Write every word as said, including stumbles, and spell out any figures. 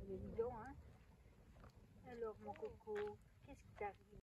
Mais dis donc, hein. Alors, mon coco, qu'est-ce qui t'arrive?